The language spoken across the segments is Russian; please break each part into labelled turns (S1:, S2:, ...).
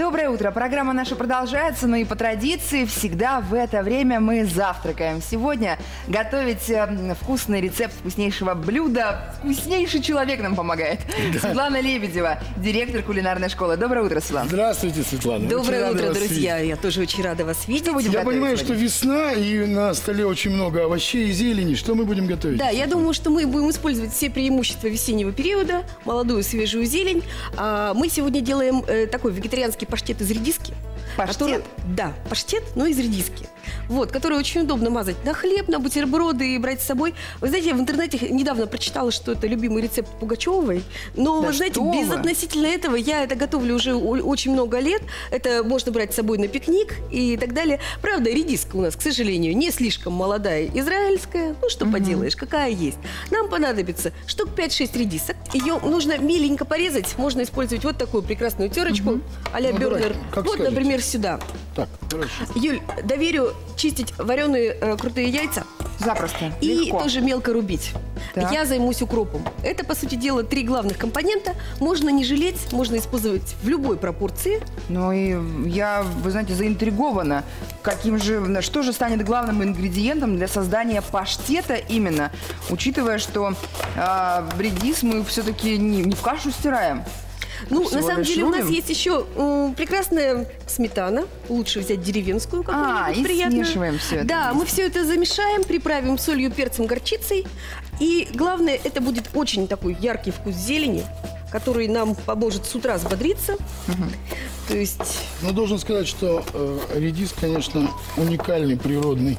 S1: Доброе утро. Программа наша продолжается, но и по традиции всегда в это время мы завтракаем. Сегодня готовить вкусный рецепт вкуснейшего блюда вкуснейший человек нам помогает. Да. Светлана Лебедева, директор кулинарной школы. Доброе утро, Светлана.
S2: Здравствуйте, Светлана.
S3: Доброе утро, друзья. Я тоже очень рада вас видеть.
S2: Я понимаю, что весна, и на столе очень много овощей и зелени. Что мы будем готовить?
S3: Да, я думаю, что мы будем использовать все преимущества весеннего периода, молодую свежую зелень. Мы сегодня делаем такой вегетарианский паштет из редиски.
S1: Паштет?
S3: Да, паштет, но из редиски. Вот, который очень удобно мазать на хлеб, на бутерброды и брать с собой. Вы знаете, я в интернете недавно прочитала, что это любимый рецепт Пугачевой. Но,
S1: да,
S3: вы знаете, безотносительно этого, я это готовлю уже очень много лет. Это можно брать с собой на пикник и так далее. Правда, редиска у нас, к сожалению, не слишком молодая, израильская. Ну, что поделаешь, какая есть. Нам понадобится штук 5-6 редисок. Ее нужно миленько порезать. Можно использовать вот такую прекрасную терочку а-ля Бернер. Вот, например, сюда.
S2: Так, хорошо.
S3: Юль, доверю чистить вареные крутые яйца.
S1: Запросто.
S3: И
S1: легко.
S3: тоже мелко рубить.
S1: Так.
S3: Я займусь укропом. Это, по сути дела, 3 главных компонента. Можно не жалеть, можно использовать в любой пропорции.
S1: Ну и я, вы знаете, заинтригована. Что же станет главным ингредиентом для создания паштета именно, учитывая, что редис мы все-таки не в кашу стираем.
S3: Ну,
S1: Всего
S3: на самом деле,
S1: рубим.
S3: у нас есть еще прекрасная сметана. Лучше взять деревенскую, какую-нибудь
S1: и
S3: приятную.
S1: смешиваем все это.
S3: Да, мы все это замешаем, приправим солью, перцем, горчицей. И главное, это будет очень такой яркий вкус зелени, который нам поможет с утра взбодриться. То есть...
S2: Но должен сказать, что редис, конечно, уникальный природный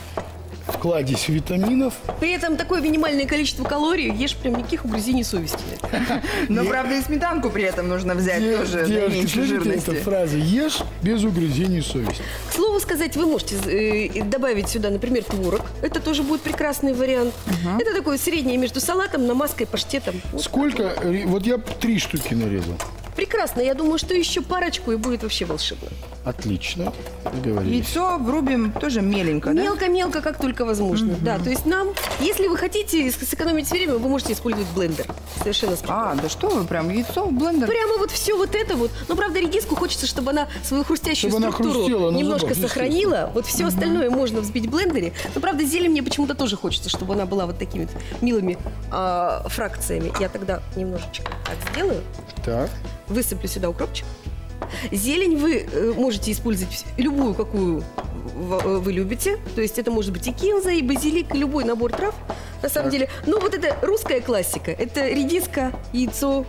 S2: кладезь витаминов.
S3: При этом такое минимальное количество калорий, ешь прям никаких угрызений совести.
S1: Но, правда, и сметанку при этом нужно взять тоже для меньшей жирности.
S2: Эта фраза «ешь без угрызений совести».
S3: К слову сказать, вы можете добавить сюда, например, творог. Это тоже будет прекрасный вариант. Это такое среднее между салатом, намазкой, паштетом.
S2: Сколько? Вот я 3 штуки нарезал.
S3: Прекрасно. Я думаю, что еще парочку и будет вообще волшебно.
S2: Отлично. Договорились.
S1: Яйцо рубим тоже меленько, да?
S3: Мелко-мелко, как только возможно. Да, то есть нам, если вы хотите сэкономить время, вы можете использовать блендер. Совершенно спокойно.
S1: Да что вы, прям яйцо в блендер?
S3: Прямо вот все вот это вот. Но, правда, редиску хочется, чтобы она свою хрустящую
S2: Чтобы она
S3: структуру
S2: хрустела на
S3: немножко
S2: зубах,
S3: сохранила. Вот все остальное можно взбить в блендере. Но, правда, зелень мне почему-то тоже хочется, чтобы она была вот такими милыми фракциями. Я тогда немножечко так сделаю.
S2: Так.
S3: Высыплю сюда укропчик. Зелень вы можете использовать любую, какую вы любите. То есть это может быть и кинза, и базилик, и любой набор трав. На самом деле. Ну, вот это русская классика. Это редиска, яйцо,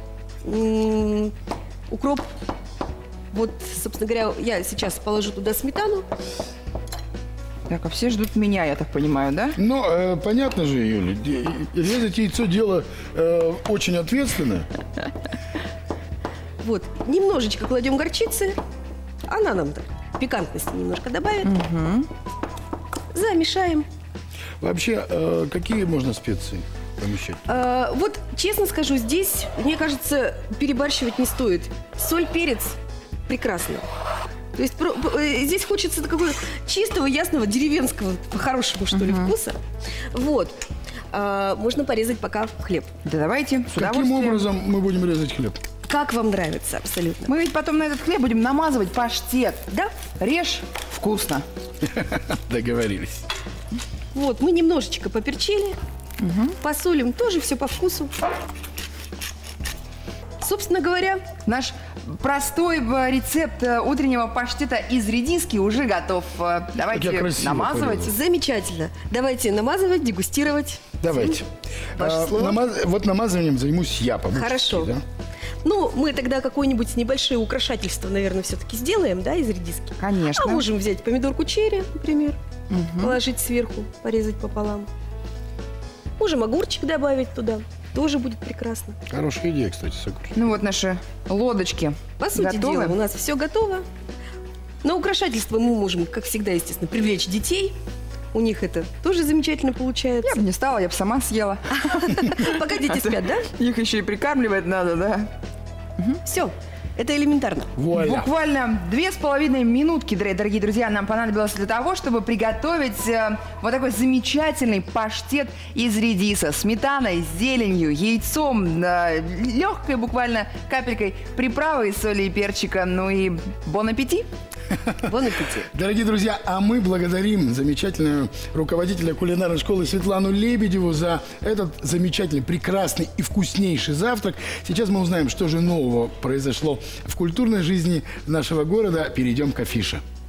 S3: укроп. Вот, собственно говоря, я сейчас положу туда сметану.
S1: Так, а все ждут меня, я так понимаю, да?
S2: Ну, понятно же, Юля, резать яйцо дело очень ответственное.
S3: Вот, немножечко кладем горчицы. Она нам так пикантности немножко добавит. Замешаем.
S2: Вообще, какие можно специи помещать?
S3: Вот, честно скажу, здесь, мне кажется, перебарщивать не стоит. Соль, перец прекрасно. То есть здесь хочется такого чистого, ясного, деревенского, по-хорошему, что ли, вкуса. Вот. Можно порезать пока хлеб.
S1: Да давайте, с
S2: Каким
S1: удовольствием.
S2: образом мы будем резать хлеб?
S3: Как вам нравится, абсолютно.
S1: Мы ведь потом на этот хлеб будем намазывать паштет.
S3: Да?
S1: Режь вкусно.
S2: Договорились.
S3: Вот, мы немножечко поперчили. Посолим тоже все по вкусу. Собственно говоря,
S1: Наш простой рецепт утреннего паштета из редиски уже готов. Давайте
S2: Как я красиво
S1: намазывать.
S2: порезал.
S3: замечательно. Давайте намазывать, дегустировать.
S2: Давайте.
S3: Ваше слово.
S2: Вот намазыванием займусь я, по-моему.
S3: Хорошо.
S2: Да?
S3: Ну, мы тогда какое-нибудь небольшое украшательство, наверное, все-таки сделаем, да, из редиски.
S1: Конечно.
S3: А можем взять помидорку черри, например, положить сверху, порезать пополам. Можем огурчик добавить туда. Тоже будет прекрасно.
S2: Хорошая идея, кстати, с огурчиком.
S1: Ну вот наши лодочки
S3: По сути
S1: готовы.
S3: дела, у нас все готово. На украшательство мы можем, как всегда, естественно, привлечь детей. У них это тоже замечательно получается.
S1: Я бы не стала, я бы сама съела.
S3: Пока дети спят, да?
S1: Их еще и прикармливать надо, да?
S3: Все. Это элементарно.
S2: Вуаля.
S1: Буквально 2,5 минутки, дорогие друзья, нам понадобилось для того, чтобы приготовить вот такой замечательный паштет из редиса. Сметаной, зеленью, яйцом, легкой буквально капелькой приправы из соли и перчика. Ну и бон аппетит!
S3: Бон аппетит.
S2: Дорогие друзья, а мы благодарим замечательную руководителя кулинарной школы Светлану Лебедеву за этот замечательный, прекрасный и вкуснейший завтрак. Сейчас мы узнаем, что же нового произошло в культурной жизни нашего города. Перейдем к афише.